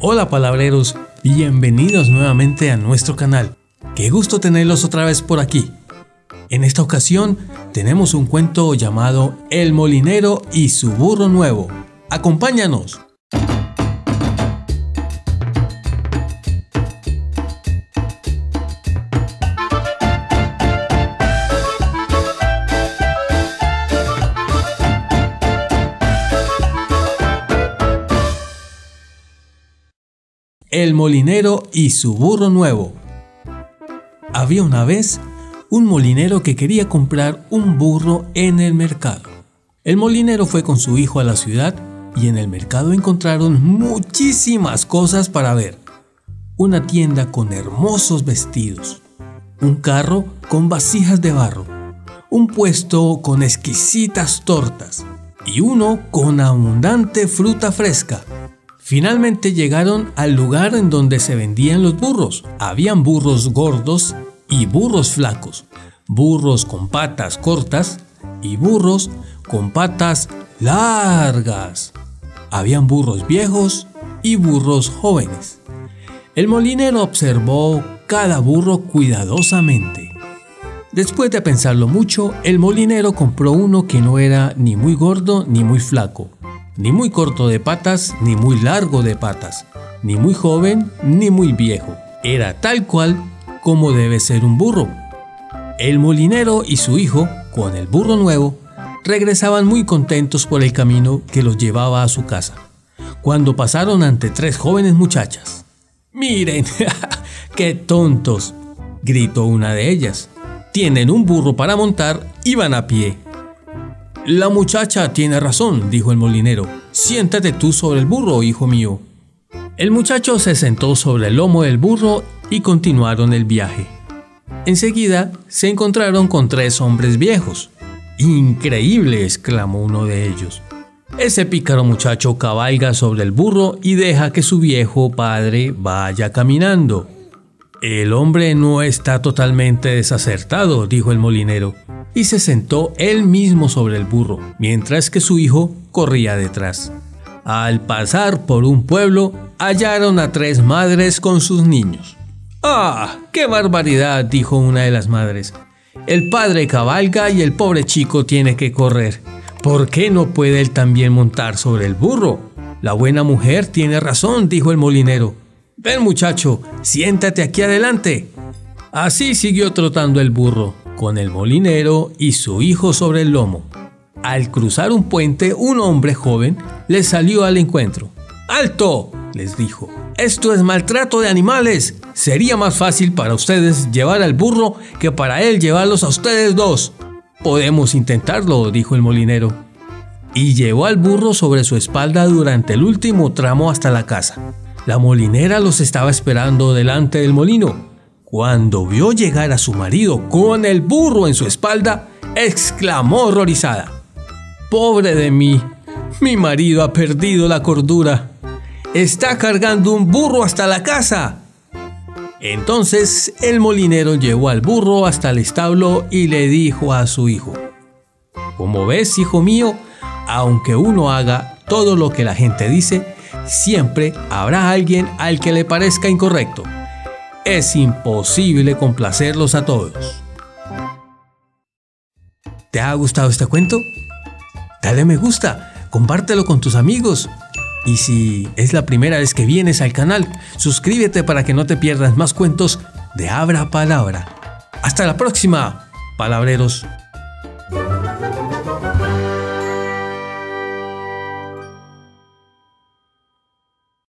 Hola palabreros, bienvenidos nuevamente a nuestro canal. Qué gusto tenerlos otra vez por aquí. En esta ocasión tenemos un cuento llamado El molinero y su burro nuevo. ¡Acompáñanos! El molinero y su burro nuevo. Había una vez un molinero que quería comprar un burro en el mercado. El molinero fue con su hijo a la ciudad y en el mercado encontraron muchísimas cosas para ver. Una tienda con hermosos vestidos, un carro con vasijas de barro, un puesto con exquisitas tortas y uno con abundante fruta fresca. Finalmente llegaron al lugar en donde se vendían los burros. Habían burros gordos y burros flacos, burros con patas cortas y burros con patas largas. Habían burros viejos y burros jóvenes. El molinero observó cada burro cuidadosamente. Después de pensarlo mucho, el molinero compró uno que no era ni muy gordo ni muy flaco, ni muy corto de patas, ni muy largo de patas, ni muy joven, ni muy viejo. Era tal cual como debe ser un burro. El molinero y su hijo, con el burro nuevo, regresaban muy contentos por el camino que los llevaba a su casa, cuando pasaron ante tres jóvenes muchachas. ¡Miren! ¡Qué tontos!, gritó una de ellas. Tienen un burro para montar y van a pie. La muchacha tiene razón, dijo el molinero. Siéntate tú sobre el burro, hijo mío. El muchacho se sentó sobre el lomo del burro y continuaron el viaje. Enseguida se encontraron con tres hombres viejos. ¡Increíble!, exclamó uno de ellos. Ese pícaro muchacho cabalga sobre el burro y deja que su viejo padre vaya caminando. El hombre no está totalmente desacertado, dijo el molinero, y se sentó él mismo sobre el burro, mientras que su hijo corría detrás. Al pasar por un pueblo, hallaron a tres madres con sus niños. ¡Ah, qué barbaridad!, dijo una de las madres. El padre cabalga y el pobre chico tiene que correr. ¿Por qué no puede él también montar sobre el burro? La buena mujer tiene razón, dijo el molinero. Ven, muchacho, siéntate aquí adelante. Así siguió trotando el burro, con el molinero y su hijo sobre el lomo. Al cruzar un puente, un hombre joven les salió al encuentro. ¡Alto!, les dijo. Esto es maltrato de animales. Sería más fácil para ustedes llevar al burro que para él llevarlos a ustedes dos. Podemos intentarlo, dijo el molinero. Y llevó al burro sobre su espalda durante el último tramo hasta la casa. La molinera los estaba esperando delante del molino. Cuando vio llegar a su marido con el burro en su espalda, exclamó horrorizada. ¡Pobre de mí! Mi marido ha perdido la cordura. ¡Está cargando un burro hasta la casa! Entonces el molinero llevó al burro hasta el establo y le dijo a su hijo: Como ves, hijo mío, aunque uno haga todo lo que la gente dice, siempre habrá alguien al que le parezca incorrecto. Es imposible complacerlos a todos. ¿Te ha gustado este cuento? Dale me gusta, compártelo con tus amigos. Y si es la primera vez que vienes al canal, suscríbete para que no te pierdas más cuentos de Abra Palabra. ¡Hasta la próxima, palabreros!